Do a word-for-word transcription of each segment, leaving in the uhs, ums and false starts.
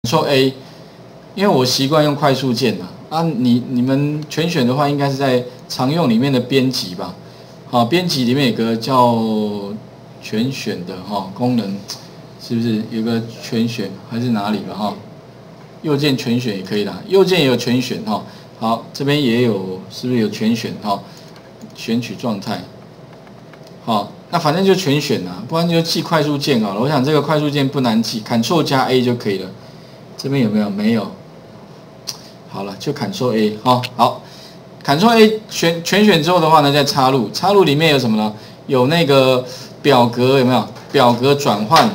Ctrl A， 因为我习惯用快速键啊。啊，你你们全选的话，应该是在常用里面的编辑吧？好，编辑里面有个叫全选的哈功能，是不是有个全选还是哪里了哈？右键全选也可以啦，右键也有全选哈。好，这边也有，是不是有全选哈？选取状态。好，那反正就全选啦，不然就记快速键好了。我想这个快速键不难记 ，Ctrl 加 A 就可以了。这边有没有？没有。好了，就 Ctrl A 哈。好 ，Ctrl A 选全选之后的话呢，再插入，插入里面有什么呢？有那个表格有没有？表格转换，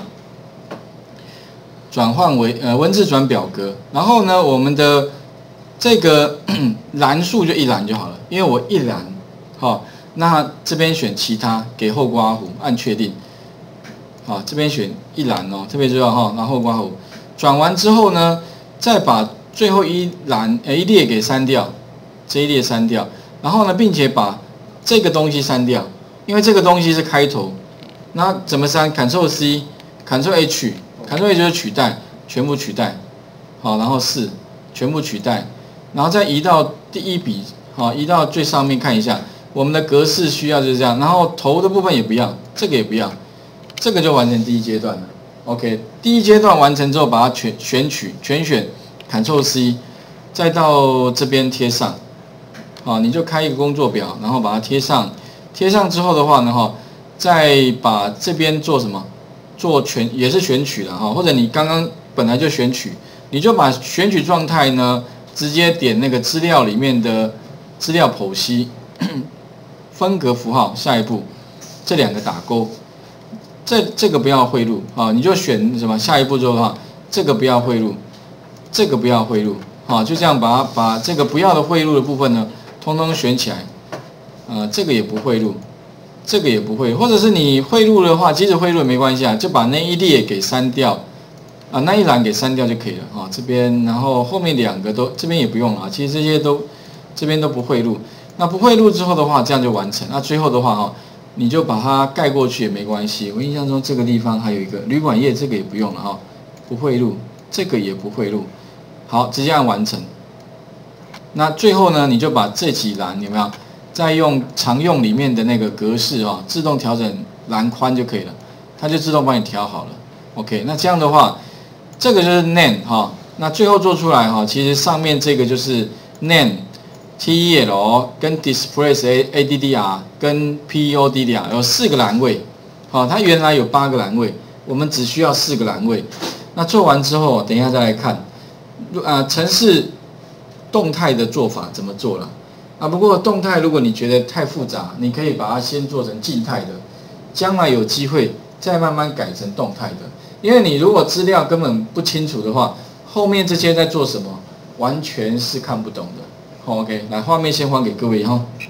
转换为呃文字转表格。然后呢，我们的这个栏数就一栏就好了，因为我一栏，好，那这边选其他，给后刮弧，按确定。好，这边选一栏哦，特别重要哈，然后后刮弧。转完之后呢，再把最后一栏呃一列给删掉，这一列删掉，然后呢，并且把这个东西删掉，因为这个东西是开头。那怎么删 ？Ctrl C，Ctrl H，Ctrl H 就是取代，全部取代。好，然后四，全部取代，然后再移到第一笔，好，移到最上面看一下，我们的格式需要就是这样，然后头的部分也不要，这个也不要，这个就完成第一阶段了。OK， 第一阶段完成之后，把它全选取全选 ，Ctrl C， 再到这边贴上，好，你就开一个工作表，然后把它贴上，贴上之后的话呢，哈，再把这边做什么？做全也是选取了哈，或者你刚刚本来就选取，你就把选取状态呢，直接点那个资料里面的资料剖析分隔符号，下一步这两个打勾。这这个不要汇入啊，你就选什么？下一步之后的话，这个不要汇入，这个不要汇入，啊，就这样把把这个不要的汇入的部分呢，通通选起来，呃，这个也不汇入，这个也不会，或者是你汇入的话，即使汇入也没关系啊，就把那一列给删掉，啊，那一栏给删掉就可以了啊。这边，然后后面两个都这边也不用了，其实这些都这边都不汇入，那不汇入之后的话，这样就完成。那最后的话哈。你就把它盖过去也没关系。我印象中这个地方还有一个旅馆页，这个也不用了哈，不汇入，这个也不汇入。好，直接按完成。那最后呢，你就把这几栏有没有？再用常用里面的那个格式啊，自动调整栏宽就可以了，它就自动帮你调好了。OK， 那这样的话，这个就是 name 哈。那最后做出来哈，其实上面这个就是 name。T E L 跟 Displays A D D R 跟 P E O D D R 有四个栏位，好，它原来有八个栏位，我们只需要四个栏位。那做完之后，等一下再来看，啊，程式动态的做法怎么做了？啊，不过动态如果你觉得太复杂，你可以把它先做成静态的，将来有机会再慢慢改成动态的。因为你如果资料根本不清楚的话，后面这些在做什么，完全是看不懂的。好 ，OK， 来，画面先还给各位哈。